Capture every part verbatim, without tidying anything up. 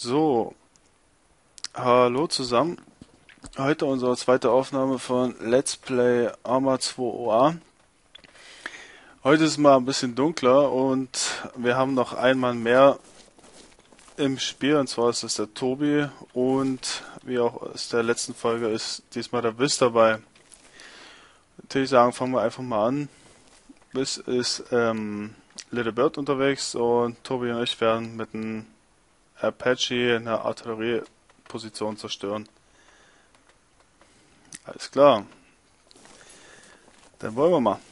So, hallo zusammen. Heute unsere zweite Aufnahme von Let's Play Arma zwei O A. Heute ist es mal ein bisschen dunkler und wir haben noch einen Mann mehr im Spiel, und zwar ist es der Tobi, und wie auch aus der letzten Folge ist diesmal der Wiss dabei. Natürlich sagen, fangen wir einfach mal an. Wiss ist ähm, Little Bird unterwegs und Tobi und ich werden mit einem Apache eine Artillerieposition zerstören. Alles klar. Dann wollen wir mal.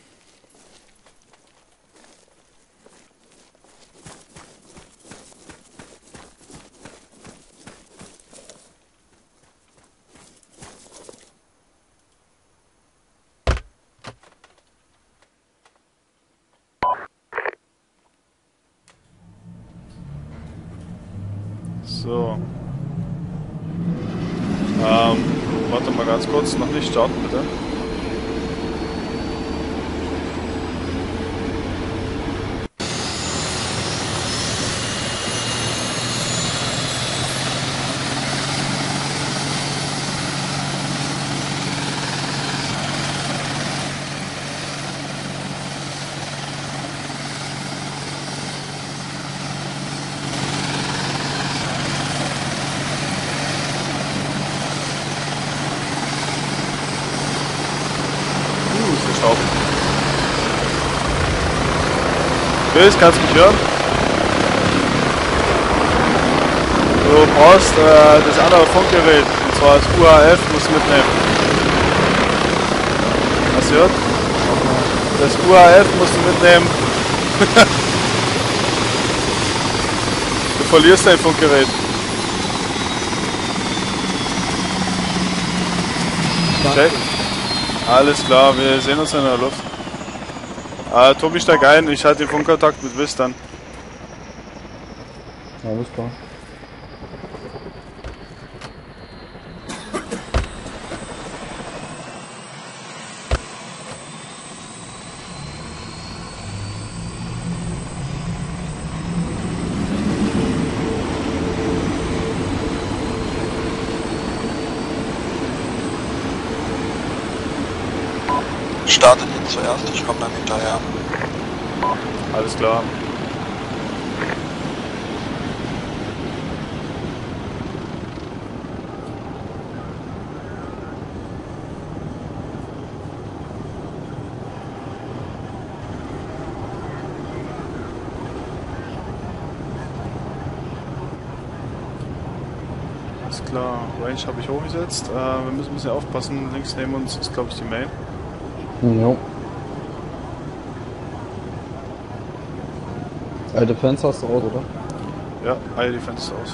So. Ähm, warte mal ganz kurz, noch nicht starten bitte. Uh, ist der Staub. Chris, kannst du mich hören? Du brauchst äh, das andere Funkgerät, und zwar das U H F, musst du mitnehmen. Hast du gehört? Das U H F musst du mitnehmen. Du verlierst dein Funkgerät. Check. Alles klar, wir sehen uns in der Luft. Äh, Tobi, steig ein, ich halte den Funkkontakt mit Wiss dann. Alles klar. Startet ihn zuerst, ich komme dann hinterher. Alles klar. Alles klar, Range habe ich hochgesetzt. Äh, wir müssen ein bisschen aufpassen. Links neben uns ist, glaube ich, die Main. Jo. Alte Fans hast du raus, oder? Ja, Eye Defense ist aus.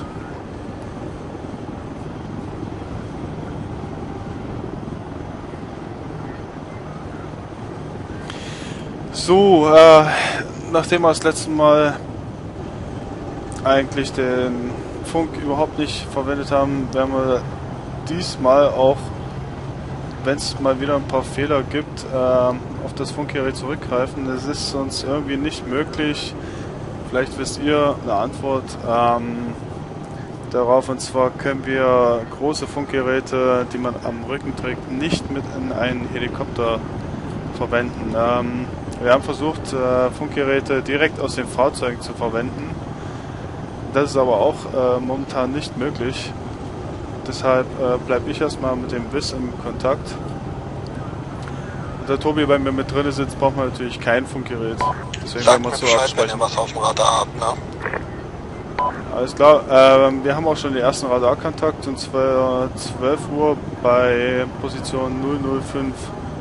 So, äh, nachdem wir das letzte Mal eigentlich den Funk überhaupt nicht verwendet haben, werden wir diesmal auch, wenn es mal wieder ein paar Fehler gibt, äh, auf das Funkgerät zurückgreifen. Es ist uns irgendwie nicht möglich. Vielleicht wisst ihr eine Antwort ähm, darauf, und zwar können wir große Funkgeräte, die man am Rücken trägt, nicht mit in einen Helikopter verwenden. Ähm, wir haben versucht, äh, Funkgeräte direkt aus den Fahrzeugen zu verwenden. Das ist aber auch äh, momentan nicht möglich. Deshalb äh, bleibe ich erstmal mit dem Wiss im Kontakt. Wenn der Tobi bei mir mit drin sitzt, braucht man natürlich kein Funkgerät. Deswegen Sag werden wir mir es so Bescheid, wenn absprechen. ihr was auf dem Radar habt, ne? Alles klar, ähm, wir haben auch schon den ersten Radarkontakt, und zwar zwölf Uhr bei Position null null fünf.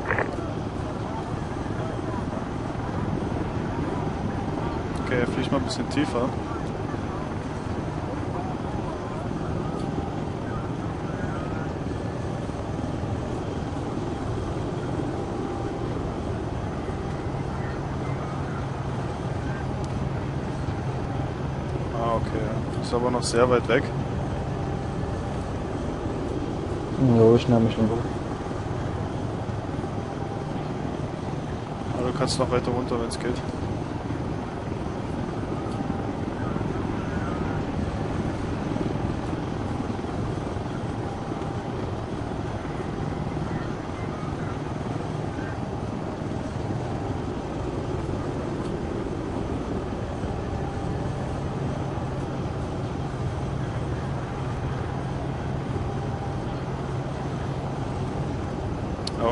Okay, flieg mal ein bisschen tiefer. Ah, okay. Ist aber noch sehr weit weg. Jo, ich nehme mich noch. Aber du kannst noch weiter runter, wenn es geht.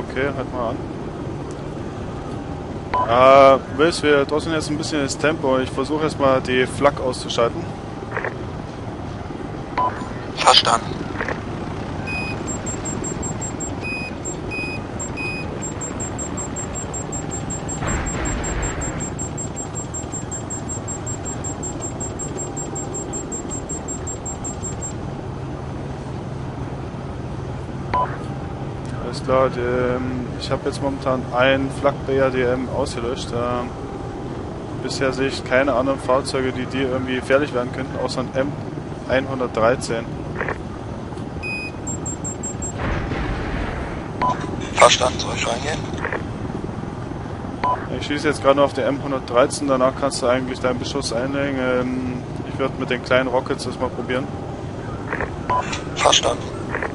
Okay, halt mal an. Äh, Wills, wir drosseln jetzt ein bisschen das Tempo. Ich versuche erstmal die Flak auszuschalten. Verstanden. Alles klar, die, ähm, ich habe jetzt momentan ein Flak-B R D M ausgelöscht. Ähm, bisher sehe ich keine anderen Fahrzeuge, die dir irgendwie gefährlich werden könnten, außer ein M hundertdreizehn. Verstanden, soll ich reingehen? Ich schieße jetzt gerade noch auf den M hundertdreizehn, danach kannst du eigentlich deinen Beschuss einlegen. Ähm, ich werde mit den kleinen Rockets das mal probieren. Verstanden.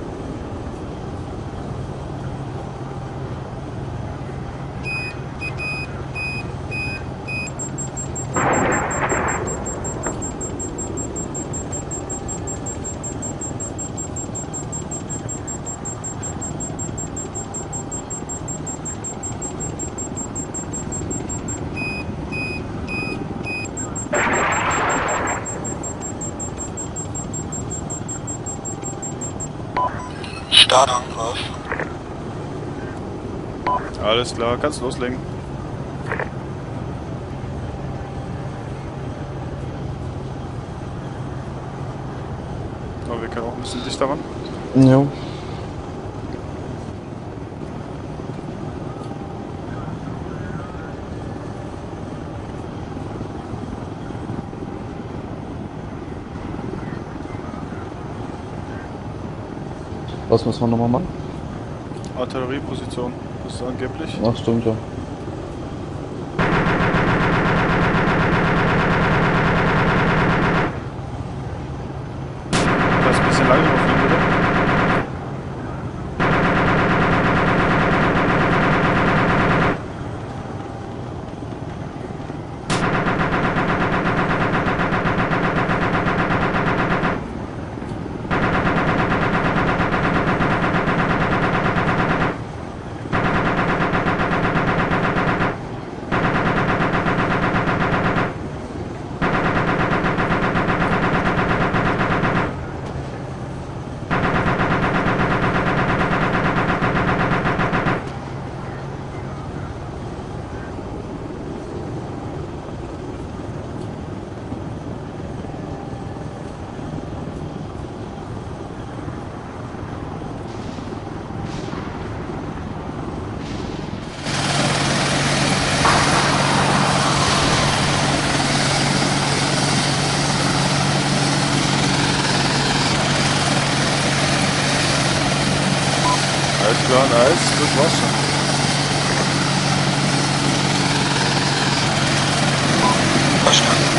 Startangriff. Alles klar, kannst loslegen. Aber wir können auch ein bisschen dichter ran. Jo. Was müssen wir nochmal machen? Artillerieposition ist angeblich. Ach, stimmt ja. Das ist ein bisschen langsamer fliegen, bitte. Alles klar, nice, das war's schon. Verstanden.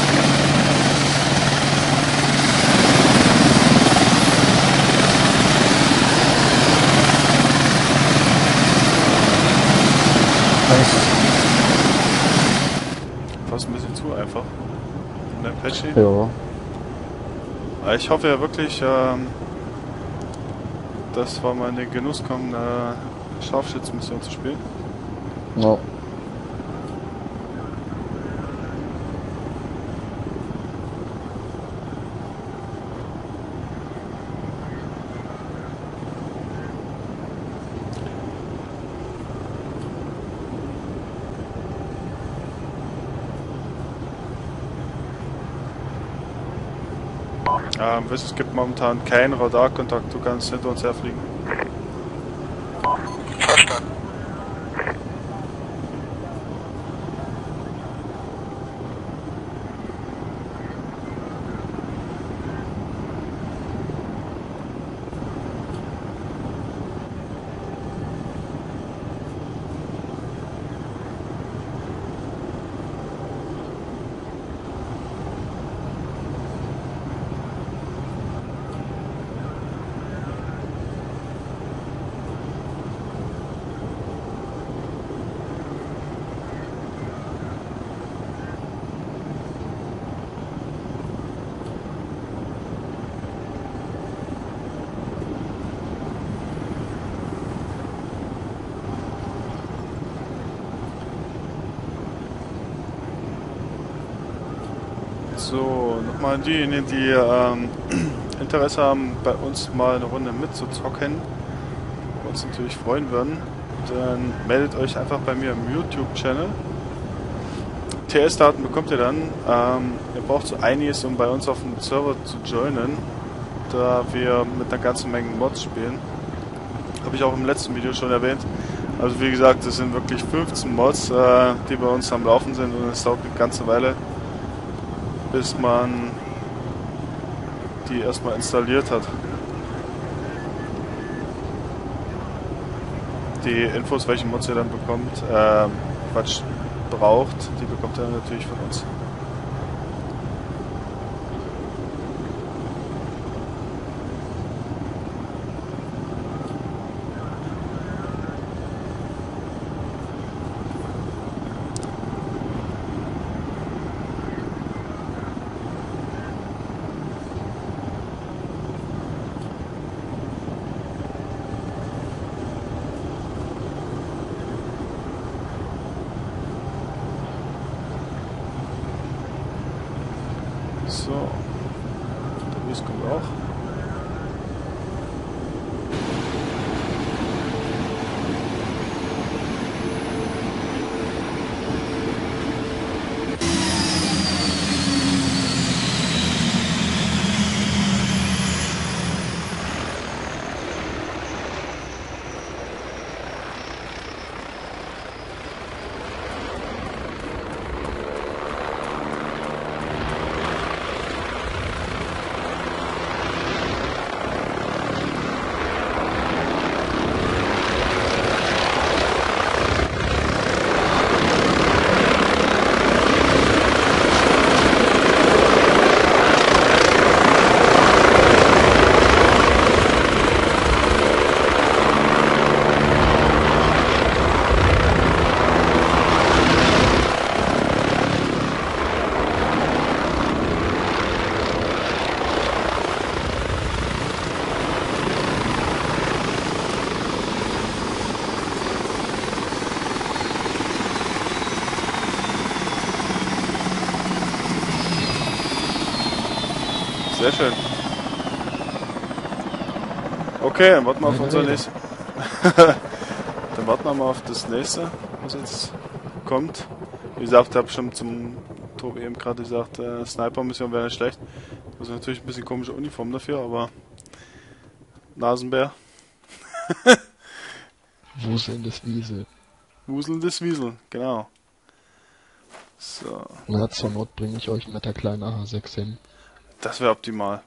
Fast ein bisschen zu einfach. Und der Patchy. Ja. Ich hoffe ja wirklich, ähm, dass wir mal in den Genuss kommen, eine Scharfschützenmission zu spielen. Ja. Ähm, es gibt momentan keinen Radarkontakt, du kannst hinter uns herfliegen. Verstanden. So, nochmal an diejenigen, die ähm, Interesse haben, bei uns mal eine Runde mitzuzocken, wir uns natürlich freuen würden, dann meldet euch einfach bei mir im YouTube-Channel. T S-Daten bekommt ihr dann. Ähm, ihr braucht so einiges, um bei uns auf dem Server zu joinen, da wir mit einer ganzen Menge Mods spielen. Habe ich auch im letzten Video schon erwähnt. Also wie gesagt, es sind wirklich fünfzehn Mods, äh, die bei uns am Laufen sind, und es dauert eine ganze Weile, bis man die erstmal installiert hat. Die Infos, welche Mods ihr dann bekommt, äh, Quatsch, braucht, die bekommt ihr natürlich von uns. So, der Wies kommt auch. Sehr schön. Okay, dann warten wir auf unser nächstes. Dann warten wir mal auf das nächste, was jetzt kommt. Wie gesagt, ich habe schon zum Tobi eben gerade gesagt, äh, Sniper-Mission wäre nicht schlecht. Das ist natürlich ein bisschen komische Uniform dafür, aber Nasenbär. Wuselndes Wiesel. Wuselndes Wiesel, genau. So. Na, zur Not bringe ich euch mit der kleinen A H sechs hin. Das wäre optimal.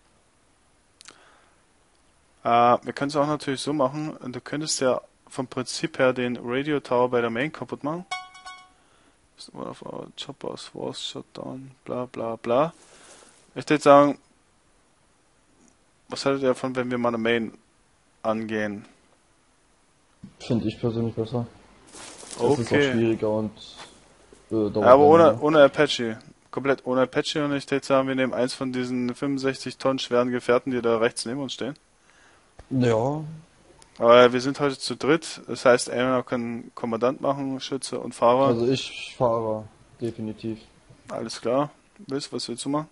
Äh, wir können es auch natürlich so machen, du könntest ja vom Prinzip her den Radio Tower bei der Main kaputt machen. Auf our Choppers, Force, Shutdown, bla bla bla. Ich würde sagen, was haltet ihr davon, wenn wir mal eine Main angehen? Finde ich persönlich besser. Das Okay. ist auch schwieriger und äh, dauert Ja, aber ohne, länger. ohne Apache. Komplett ohne Apache, und ich würde sagen, wir nehmen eins von diesen fünfundsechzig Tonnen schweren Gefährten, die da rechts neben uns stehen. Ja, Aber wir sind heute zu dritt, das heißt, einer kann Kommandant machen, Schütze und Fahrer. also ich fahre definitiv. Alles klar. Willst du, was willst du machen?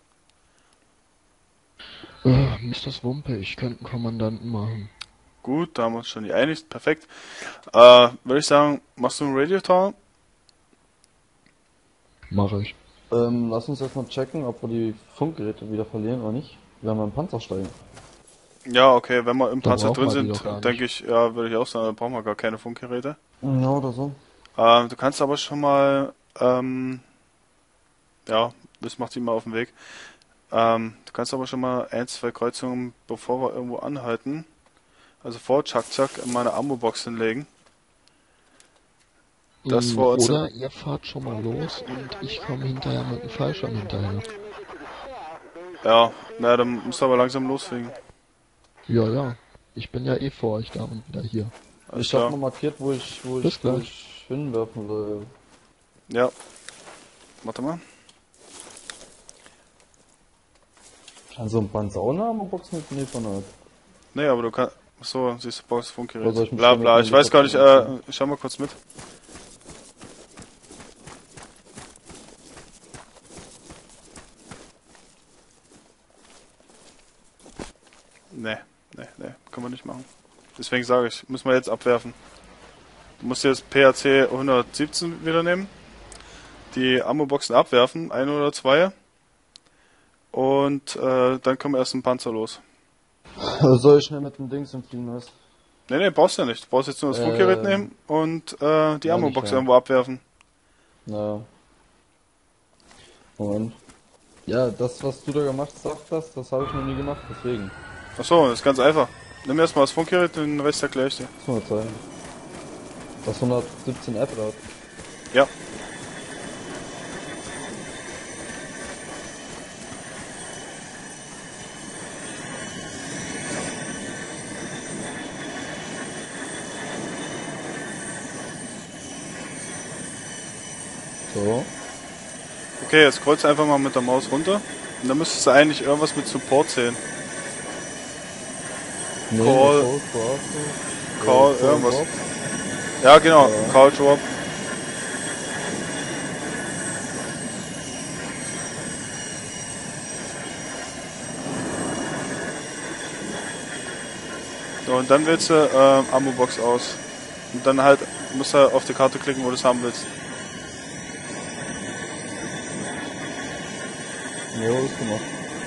Äh, Mister Wumpe, ich könnte einen Kommandanten machen. Gut, da haben wir uns schon geeinigt. Perfekt. Äh, würde ich sagen, machst du einen Radio Tower? Mache ich. Ähm, lass uns erstmal checken, ob wir die Funkgeräte wieder verlieren oder nicht, wenn wir im Panzer steigen. Ja, okay, wenn wir im Da Panzer brauchen drin wir die sind, doch gar nicht. denke ich, ja, würde ich auch sagen, da brauchen wir gar keine Funkgeräte. Ja, oder so. Äh, du kannst aber schon mal, ähm, ja, das macht ihn mal auf den Weg. Ähm, du kannst aber schon mal ein, zwei Kreuzungen, bevor wir irgendwo anhalten, also vor Chuck Chuck, in meine Ammo-Box hinlegen. Das Mm, war uns- Oder ihr fahrt schon mal los und ich komme hinterher mit dem Fallschirm hinterher. Ja, na, dann musst du aber langsam losfliegen. Ja, ja. Ich bin ja eh vor euch da und wieder hier. Alles Ich habe klar. mal markiert, wo ich, wo Bis ich, wo gleich. ich hinwerfen soll. Ja. Warte mal. Also ein Panzer ohne Ammo-Box mit nee, von der. Nee, aber du kannst. So, siehst du, Box, Oder Funkgerät. soll ich mich Bla schon bla, mit ich dem weiß gar nicht, äh, Helikopter schau mal kurz mit. Ne, ne, ne, können wir nicht machen. Deswegen sage ich, müssen wir jetzt abwerfen. Du musst jetzt P A C hundertsiebzehn wieder nehmen. Die Ammo-Boxen abwerfen, eine oder zwei. Und äh, dann kommen wir erst ein Panzer los. Soll ich schnell mit dem Dings entfliegen, was? Ne, ne, brauchst du ja nicht. Du brauchst jetzt nur das Äh, Funkgerät nehmen und äh, die ja, Ammo-Box nicht, ja. irgendwo abwerfen. Na. Moment. Ja, das, was du da gemacht hast, das, das habe ich noch nie gemacht, deswegen. Achso, das ist ganz einfach. Nimm erstmal das Funkgerät, den Rest erkläre ich dir. Das muss man zeigen. Das hundertsiebzehn F laut. Ja. So. Okay, jetzt kreuz einfach mal mit der Maus runter. Und dann müsstest du eigentlich irgendwas mit Support sehen. Nee, Call- Call, Call, Call, Call irgendwas. Drop. Ja, genau, Ja. Call Drop. So, und dann wählst du äh, Ammo-Box aus. Und dann halt musst du auf die Karte klicken, wo du es haben willst. Jo, ist gemacht.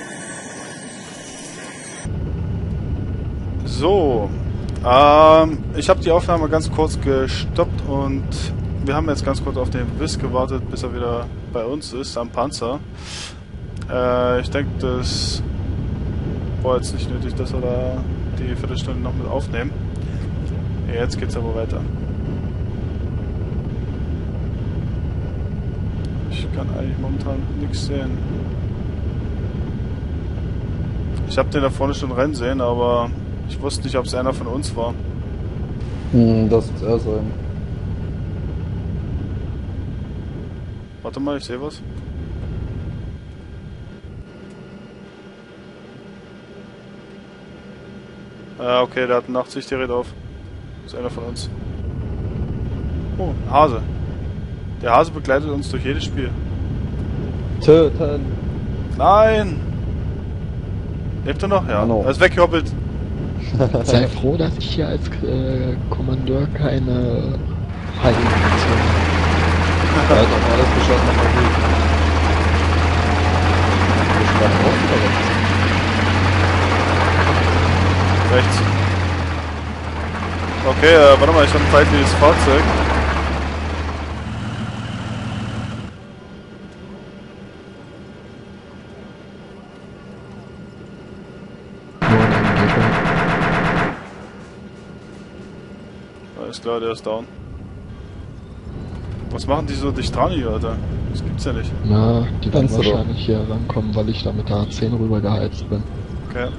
So, ähm, ich habe die Aufnahme ganz kurz gestoppt und wir haben jetzt ganz kurz auf den Wiss gewartet, bis er wieder bei uns ist, am Panzer. Äh, ich denke, das war jetzt nicht nötig, dass wir da die Viertelstunde noch mit aufnehmen. Jetzt geht's aber weiter. Ich kann eigentlich momentan nichts sehen. Ich habe den da vorne schon rennen sehen, aber ich wusste nicht, ob es einer von uns war. Hm, das wird er sein. Warte mal, ich sehe was. Ja, okay, der hat ein Nachtsichtgerät auf. Ist einer von uns. Oh, ein Hase. Der Hase begleitet uns durch jedes Spiel. Töten! Nein! Lebt er noch? Ja. Hallo. Er ist weggehoppelt. Sei froh, dass ich hier als äh, Kommandeur keine Heiligenaktion habe. Er hat auch alles geschossen, was er will. Ich war auch wieder rechts. Rechts. Okay, äh, warte mal, ich habe ein feindliches Fahrzeug. Nur ein Angreifer. Alles klar, der ist down. Was machen die so dicht dran hier, Alter? Das gibt's ja nicht. Na, die werden Kannst du doch. wahrscheinlich hier rankommen, weil ich da mit der A zehn rübergeheizt bin. Okay.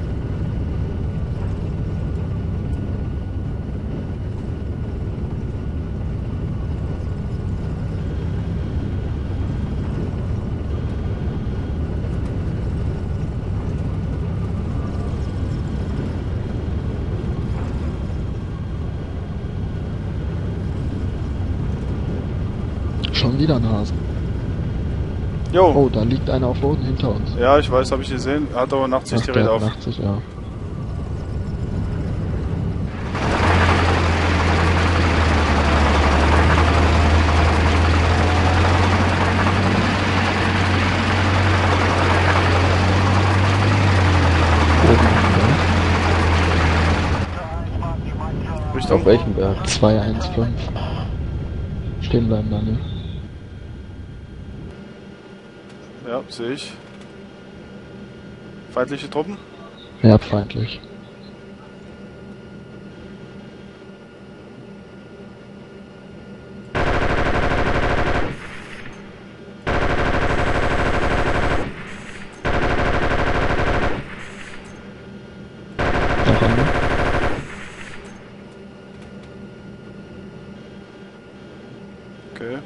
Schon wieder ein Hase. Jo. Oh, da liegt einer auf Boden hinter uns. Ja, ich weiß, habe ich gesehen. Er hat aber ein Ach, Nachtsichtgerät der auf. hat achtzig, ja. Oben, Richtung. Auf welchem Berg? ja. zwei eins fünf. Stehen bleiben, Daniel. Ja, sehe ich. Feindliche Truppen? Erdfeindlich. Noch einer? Okay.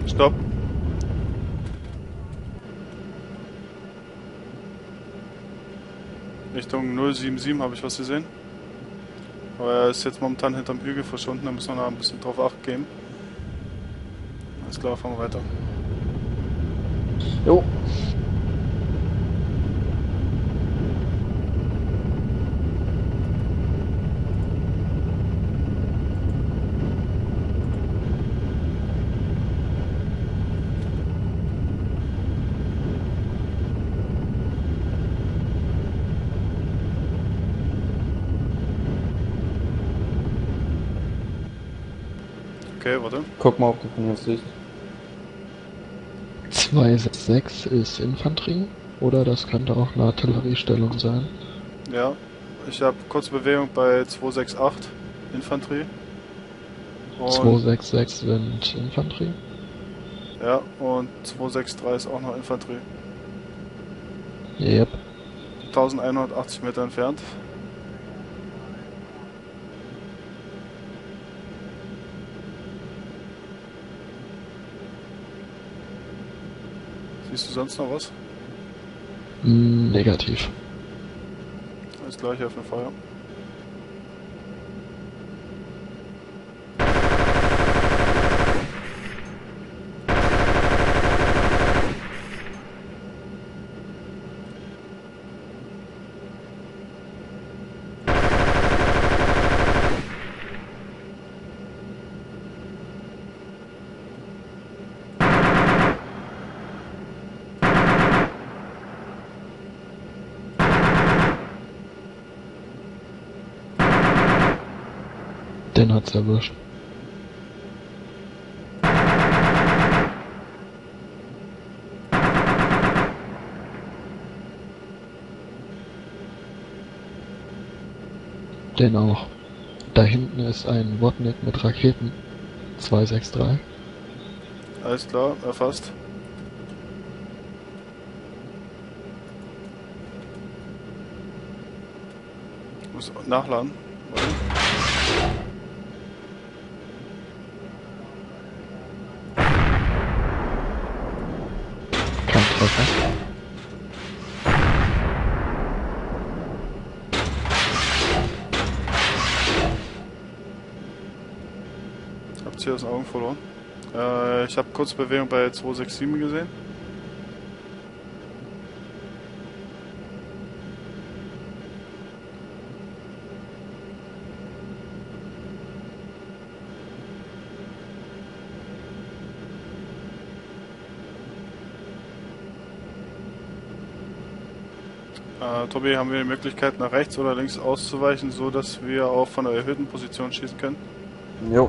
Stopp. Richtung null sieben sieben habe ich was gesehen. Aber er ist jetzt momentan hinterm Hügel verschwunden, da müssen wir noch ein bisschen drauf acht geben. Alles klar, fahren wir weiter. Jo. Okay, warte. Guck mal, ob du von hier siehst. zwei sechs sechs ist Infanterie oder das könnte auch eine Artilleriestellung sein. Ja, ich habe kurze Bewegung bei zwei sechs acht Infanterie. zwei sechs sechs sind Infanterie. Ja, und zwei sechs drei ist auch noch Infanterie. Yep. elfhundertachtzig Meter entfernt. Siehst du sonst noch was? Mm, negativ. Alles gleich auf dem Feuer. Den hat's erwischt. Den auch. Da hinten ist ein Wodnik mit Raketen. zwei sechs drei. Alles klar, erfasst. Ich muss nachladen. Warte. Kein Treffer. Hab Ziel aus den Augen verloren. Äh, ich habe kurze Bewegung bei zwei sechs sieben gesehen. Äh, Tobi, haben wir die Möglichkeit nach rechts oder links auszuweichen, so dass wir auch von der erhöhten Position schießen können? Jo.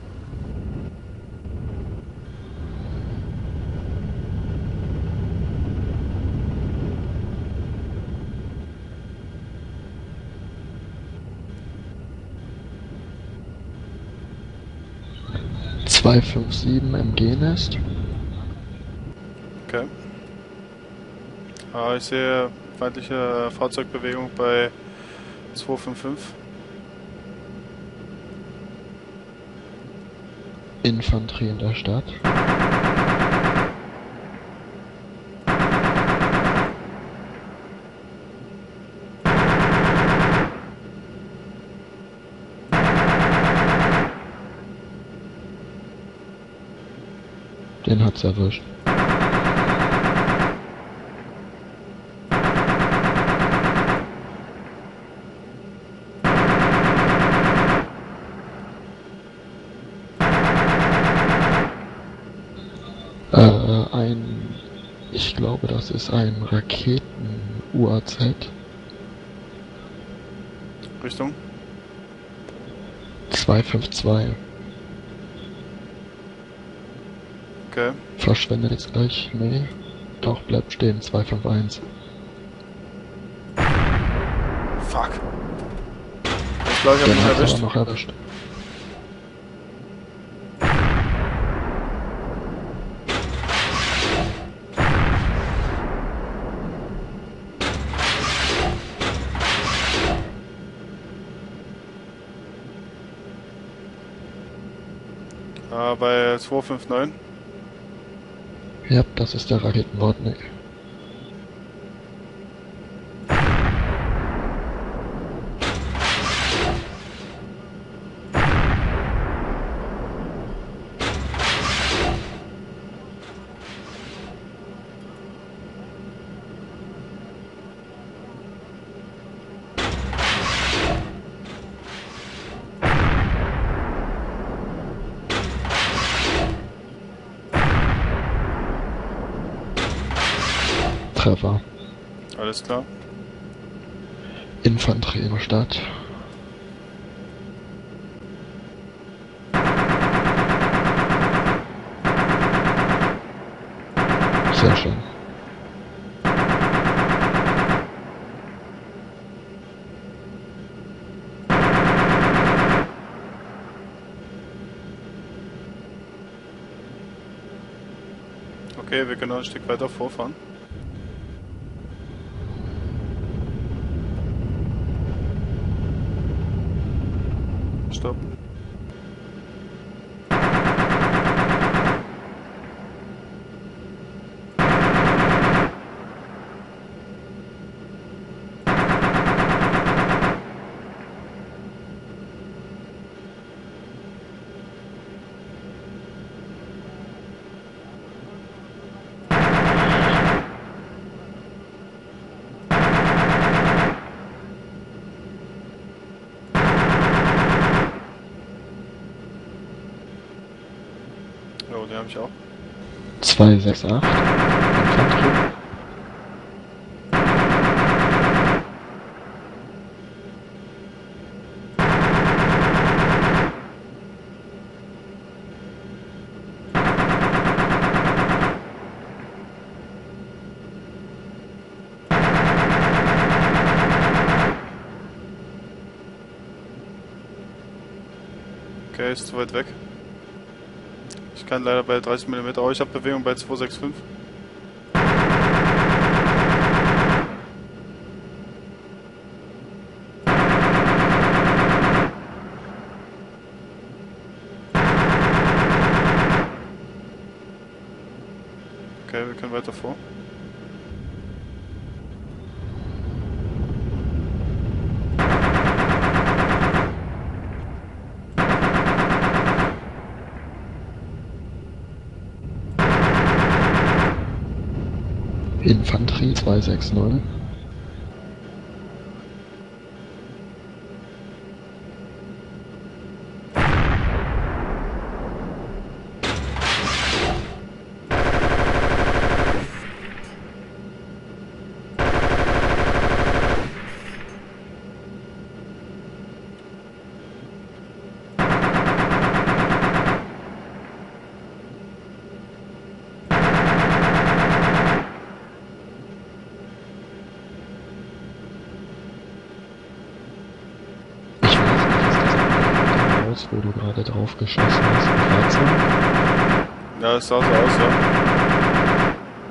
zwei fünf sieben M G-Nest. Okay. Äh, ich sehe feindliche Fahrzeugbewegung bei zwei fünf fünf. Infanterie in der Stadt. Den hat's erwischt. Äh, ein, ich glaube, das ist ein Raketen-U A Z. Richtung. zwei fünf zwei. Okay. Verschwendet jetzt gleich. Nee. Doch, bleibt stehen. zwei fünf eins. Fuck. Ich glaube, ich habe Den ihn hat's erwischt. aber noch erwischt. Äh, bei zwei fünf neun. Ja, das ist der Raketenbordnik. Treffer. Alles klar. Infanterie in Stadt. Sehr schön. Okay, wir können noch ein Stück weiter vorfahren. Stopp. Jo, den habe ich auch. zwei sechs acht. Infanterie. Okay, ist zu weit weg. Ich kann leider bei dreißig Millimeter, aber ich habe Bewegung bei zwei sechs fünf. Okay, wir können weiter vor. Infanterie zwei sechs null. Wo du gerade drauf geschossen hast, im Fahrzeug. Ja, es sah so aus, ja.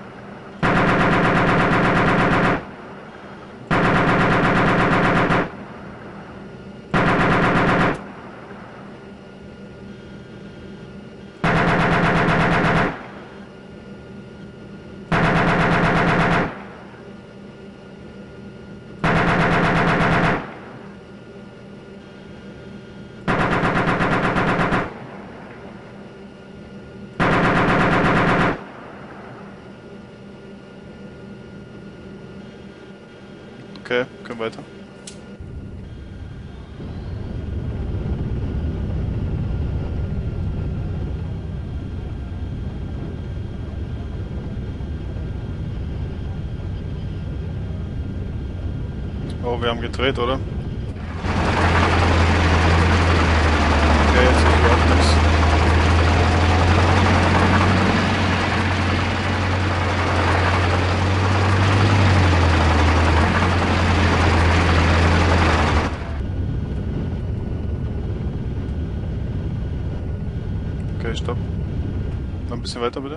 Okay, können weiter. Oh, wir haben gedreht, oder? Okay, jetzt ist überhaupt nichts. Okay, stopp. Noch ein bisschen weiter, bitte.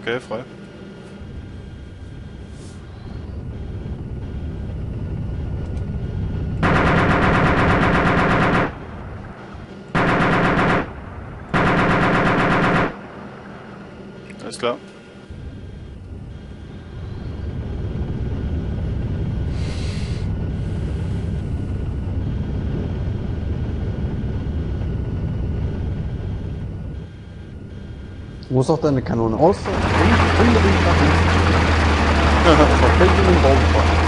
Okay, frei. Alles klar. Du musst auch deine Kanone aus. Unbedingt nach hinten. Verfällt in den Baum fahren.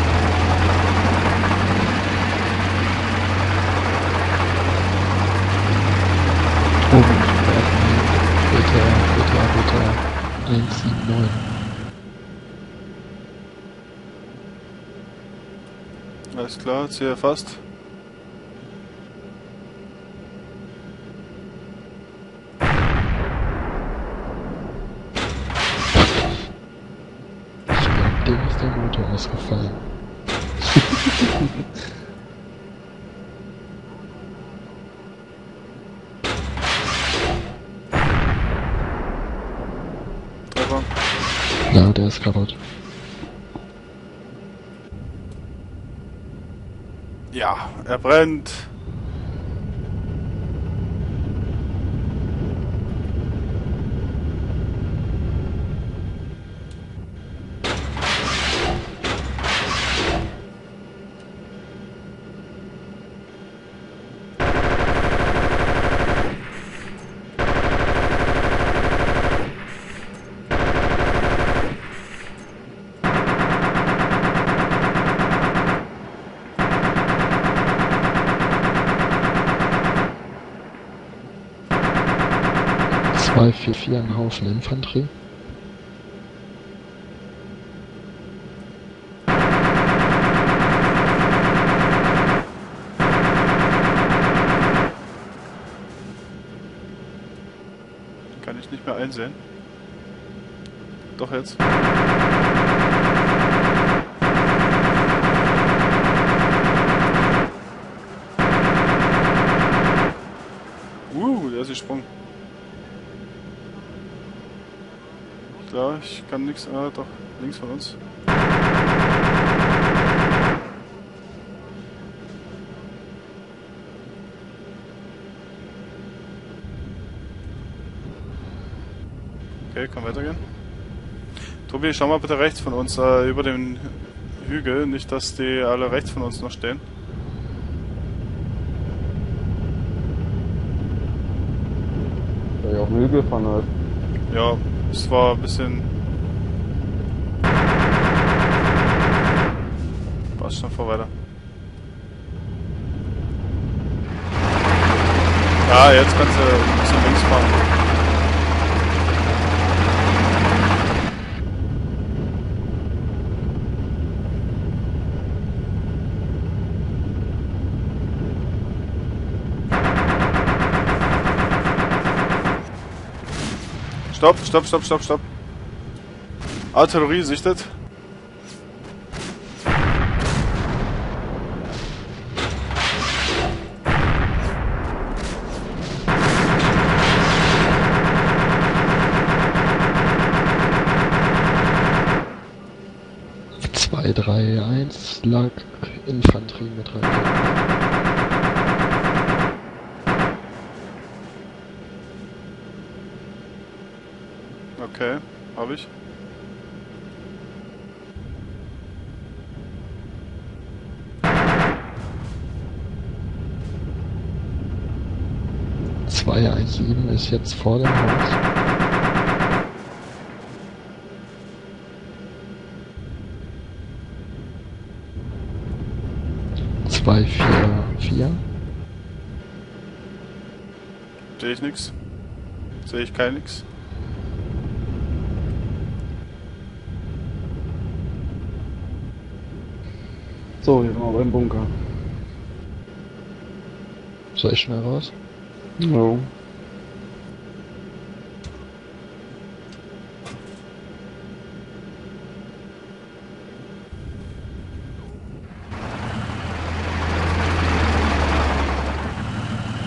Oben, Beta, Beta, Beta eins sieben neun. Alles klar, Ziel erfasst. Ich glaube, dem ist der Motor ausgefallen. Treffer. Ja, der ist kaputt. Ja, er brennt. zwei vier vier, ein Haufen Infanterie. Kann ich nicht mehr einsehen. Doch jetzt. Uh, der ist gesprungen. Klar, ich kann nichts. Ah, doch, links von uns. Okay, kann weitergehen. Tobi, schau mal bitte rechts von uns, äh, über den Hügel. Nicht, dass die alle rechts von uns noch stehen. Soll ich auf den Hügel fahren halt. Ja, es war ein bisschen... Passt schon, vor weiter. Ja, jetzt kannst du ein bisschen links fahren. Stopp, stopp, stopp, stopp, stopp. Artillerie sichtet. zwei drei eins lag Infanterie mit Raketen. Okay, habe ich. zwei eins sieben ist jetzt vor dem Haus. zwei vier vier. Sehe ich nichts. Sehe ich kein nix. So, hier sind wir beim Bunker. Soll ich schnell raus? No.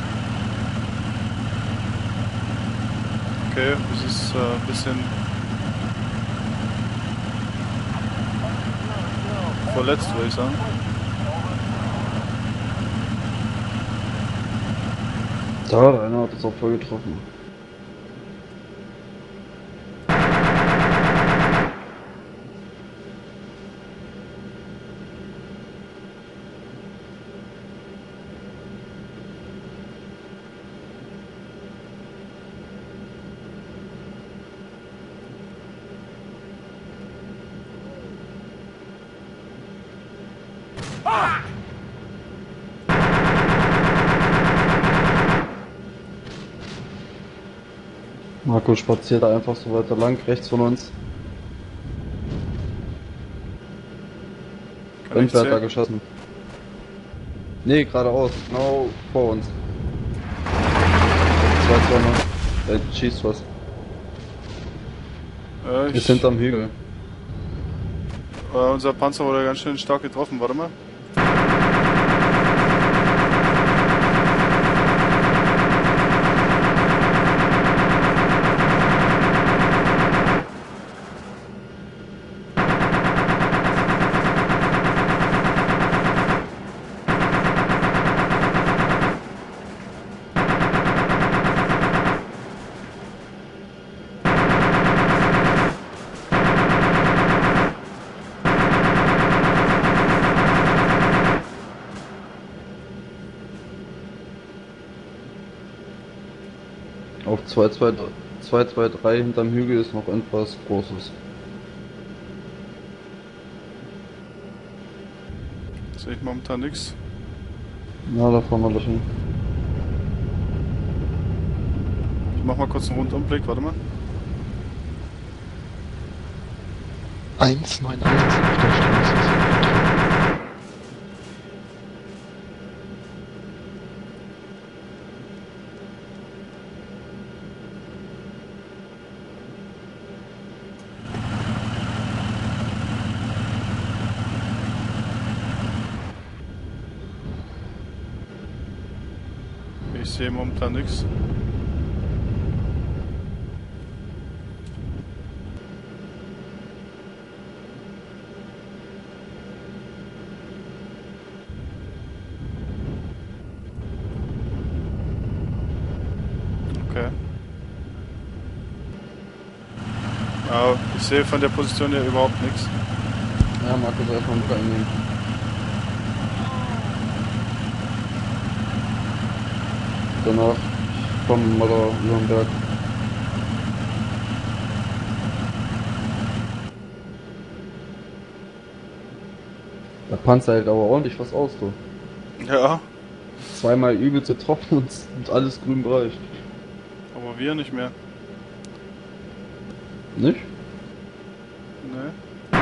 Okay, das ist äh, ein bisschen Vorletzt, würde ich sagen. Da, der eine hat es auch voll getroffen. Marco spaziert da einfach so weiter lang, rechts von uns. Kann ich Irgendwer hat da sehen? geschossen. Nee, geradeaus, genau vor uns. Zwei Zone. Da schießt was. Äh, Ist ich, hinterm Hügel. äh, unser Panzer wurde ganz schön stark getroffen, warte mal. Auf zwei zwei drei hinterm Hügel ist noch etwas Großes. Sehe ich momentan nichts. Ja, da vorne löschen. Ich mach mal kurz einen Rundumblick, warte mal. eins neun eins auf der Straße ist ein Ich sehe momentan nichts. Okay. Aber ich sehe von der Position hier überhaupt nichts. Ja, Marco soll erstmal mit reinnehmen. Danach kommen wir da über den Berg. Der Panzer hält aber ordentlich was aus, du. Ja, Zweimal übelst getroffen und, und alles grün bereicht. aber wir nicht mehr. Nicht? Nee.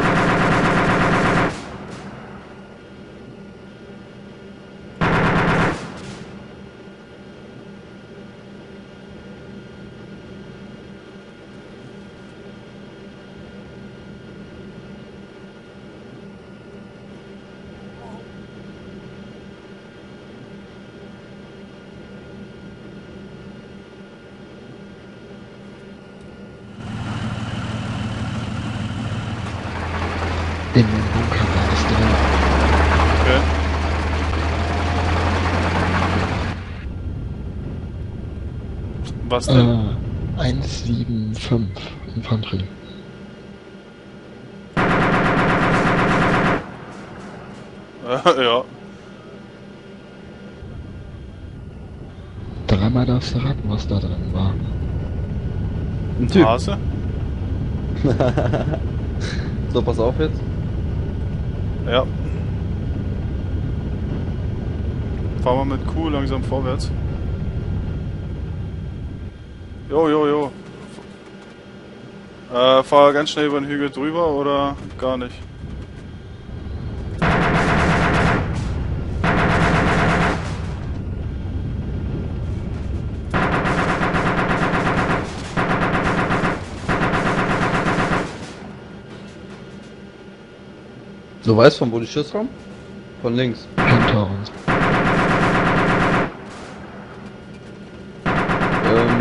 In dem Bunker war es drin. Okay. Was denn? Äh, eins sieben fünf Infanterie. Äh, ja. Dreimal darfst du raten, was da drin war. Ein Typ. Hase? So, pass auf jetzt. Ja. Fahren wir mit Q langsam vorwärts. Jo, jo, jo. Äh, fahr ganz schnell über den Hügel drüber oder gar nicht? Du weißt, von wo die Schüsse kommen? Von links. Hinter uns. Ähm.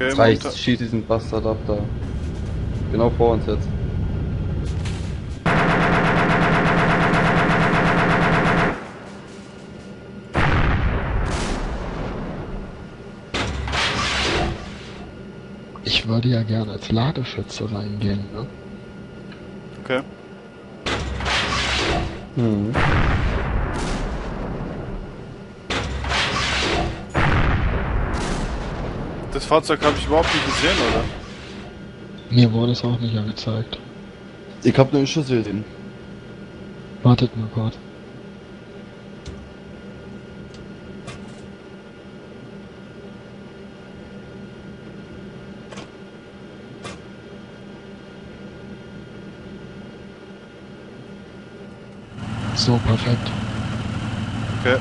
Okay, Das reicht, momentan- schieß diesen Bastard ab da. Genau vor uns jetzt. Ich würde ja gerne als Ladeschütze reingehen, ne? Okay. Hm. Das Fahrzeug habe ich überhaupt nicht gesehen, oder? Mir wurde es auch nicht angezeigt. Ich hab nur Schuss gesehen. Wartet mal kurz. So, perfekt. Okay.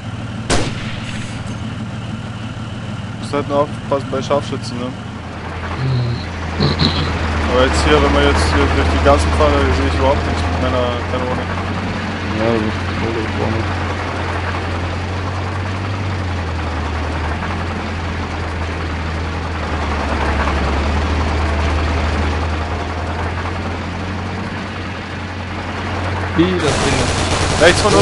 Muss halt nur aufpassen bei Scharfschützen, ne? Aber jetzt hier, wenn wir jetzt hier durch die Gassen fahren, da sehe ich überhaupt nichts mit meiner Kanone. Ja, das ist voll da vorne. Wie das Ding. Rechts von uns.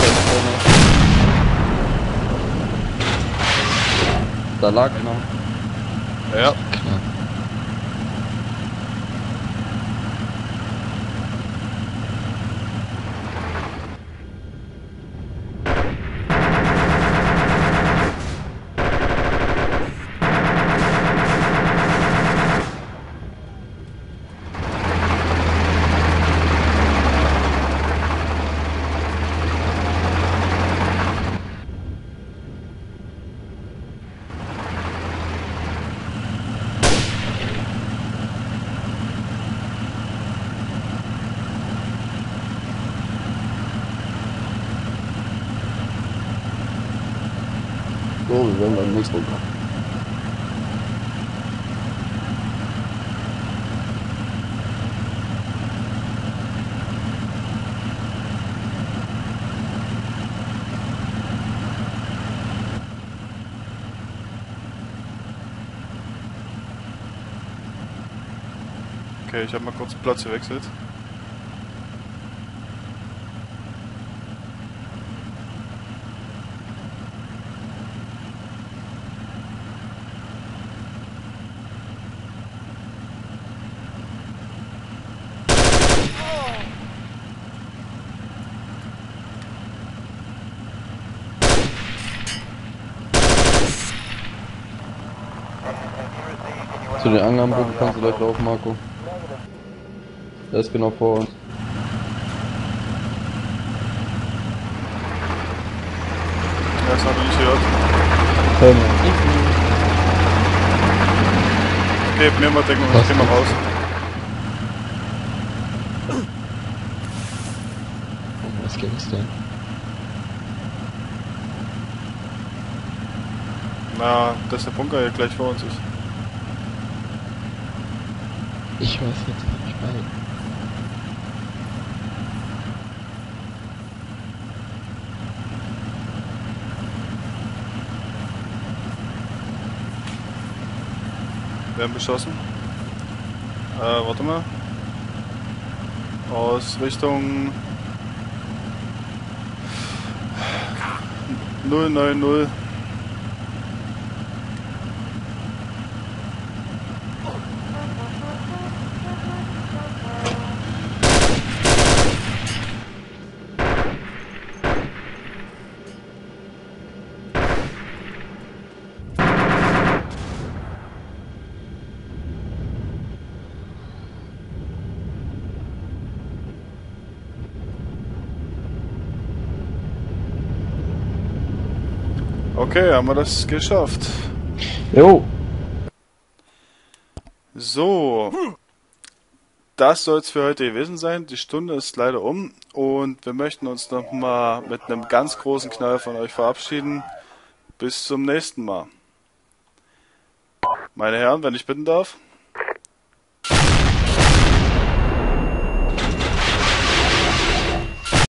Da lag einer. Ja. Klar. So, wir werden beim nächsten runter. Okay, ich habe mal kurz Platz gewechselt. Zu den Angabenbrücken kannst du gleich laufen, Marco. Der ist genau vor uns. Ja, das habe ich nicht gehört. Okay, mir mal denken, ich geh mal raus. Um was ging's denn? Na, dass der Bunker hier gleich vor uns ist. Ich weiß jetzt nicht bei. Werden beschossen. Äh, warte mal. Aus Richtung null neun null. Okay, haben wir das geschafft. Jo! So, das soll es für heute gewesen sein. Die Stunde ist leider um und wir möchten uns nochmal mit einem ganz großen Knall von euch verabschieden. Bis zum nächsten Mal. Meine Herren, wenn ich bitten darf.